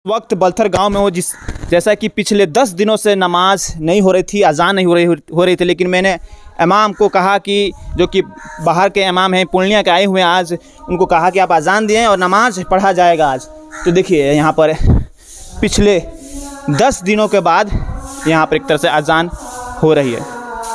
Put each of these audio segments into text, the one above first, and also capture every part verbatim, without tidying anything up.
वक्त बलथर गांव में हो, जिस जैसा कि पिछले दस दिनों से नमाज नहीं हो रही थी, अजान नहीं हो रही हो रही थी लेकिन मैंने इमाम को कहा कि जो कि बाहर के इमाम हैं, पूर्णिया के आए हुए हैं, आज उनको कहा कि आप अजान दिएं और नमाज पढ़ा जाएगा आज। तो देखिए यहाँ पर पिछले दस दिनों के बाद यहाँ पर एक तरह से अजान हो रही है।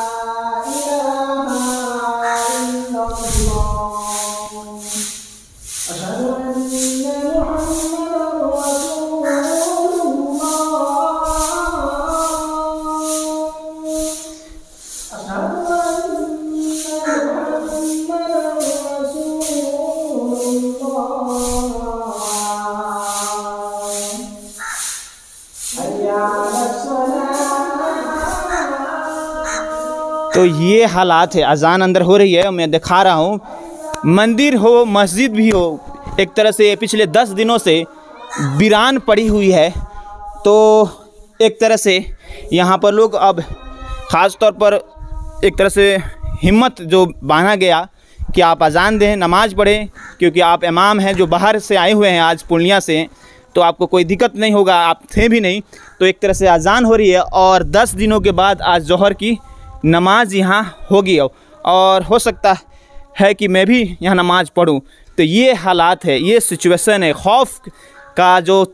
तो ये हालात है, अजान अंदर हो रही है, मैं दिखा रहा हूँ। मंदिर हो, मस्जिद भी हो, एक तरह से पिछले दस दिनों से वीरान पड़ी हुई है। तो एक तरह से यहाँ पर लोग अब ख़ास तौर पर एक तरह से हिम्मत जो बांधा गया कि आप अजान दें, नमाज़ पढ़ें, क्योंकि आप इमाम हैं जो बाहर से आए हुए हैं आज पूर्णिया से, तो आपको कोई दिक्कत नहीं होगा, आप थे भी नहीं। तो एक तरह से अजान हो रही है और दस दिनों के बाद आज जोहर की नमाज यहाँ होगी और हो सकता है कि मैं भी यहाँ नमाज पढ़ूँ। तो ये हालात है, ये सिचुएशन है। खौफ का जो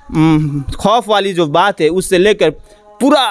खौफ वाली जो बात है उससे लेकर पूरा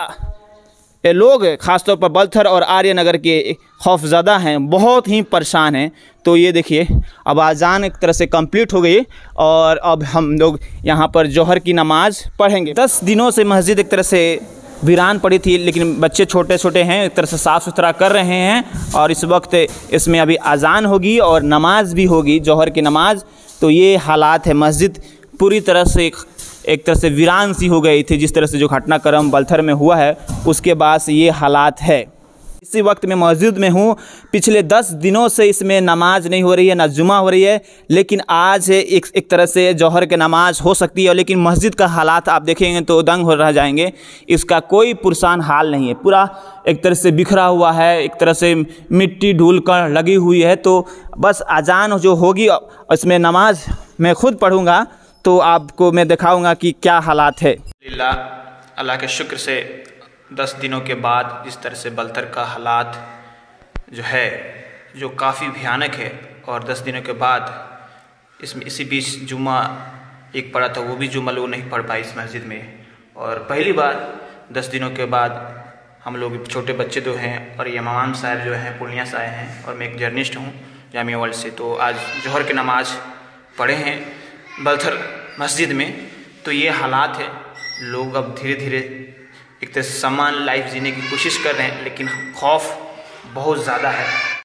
ये लोग ख़ासतौर पर बलथर और आर्यनगर के खौफज़दा हैं, बहुत ही परेशान हैं। तो ये देखिए अब अजान एक तरह से कंप्लीट हो गई और अब हम लोग यहाँ पर जोहर की नमाज़ पढ़ेंगे। दस दिनों से मस्जिद एक तरह से वीरान पड़ी थी, लेकिन बच्चे छोटे छोटे हैं, एक तरह से साफ़ सुथरा कर रहे हैं और इस वक्त इसमें अभी अजान होगी और नमाज भी होगी, जोहर की नमाज। तो ये हालात है, मस्जिद पूरी तरह से एक, एक तरह से वीरान सी हो गई थी। जिस तरह से जो घटनाक्रम बलथर में हुआ है उसके बाद से ये हालात है। इसी वक्त मैं मस्जिद में हूँ, पिछले दस दिनों से इसमें नमाज नहीं हो रही है, ना जुमा हो रही है, लेकिन आज एक एक तरह से जोहर के नमाज हो सकती है। लेकिन मस्जिद का हालात आप देखेंगे तो दंग हो रह जाएंगे, इसका कोई पुरसान हाल नहीं है, पूरा एक तरह से बिखरा हुआ है, एक तरह से मिट्टी धूल कर लगी हुई है। तो बस अजान जो होगी इसमें नमाज मैं खुद पढ़ूँगा तो आपको मैं दिखाऊँगा कि क्या हालात है। अल्लाह के शुक्र से दस दिनों के बाद जिस तरह से बलथर का हालात जो है जो काफ़ी भयानक है, और दस दिनों के बाद इसमें इसी बीच जुम्मा एक पड़ा था, वो भी जुम्मा लोग नहीं पढ़ पाए इस मस्जिद में। और पहली बार दस दिनों के बाद हम लोग छोटे बच्चे दो हैं और ये इमाम साहब जो हैं पूर्णिया से आए हैं और मैं एक जर्नलिस्ट हूँ जामिया वर्ल्ड से। तो आज जोहर की नमाज पढ़े हैं बलथर मस्जिद में। तो ये हालात है, लोग अब धीरे धीरे एक तरह से समान लाइफ जीने की कोशिश कर रहे हैं, लेकिन खौफ बहुत ज़्यादा है।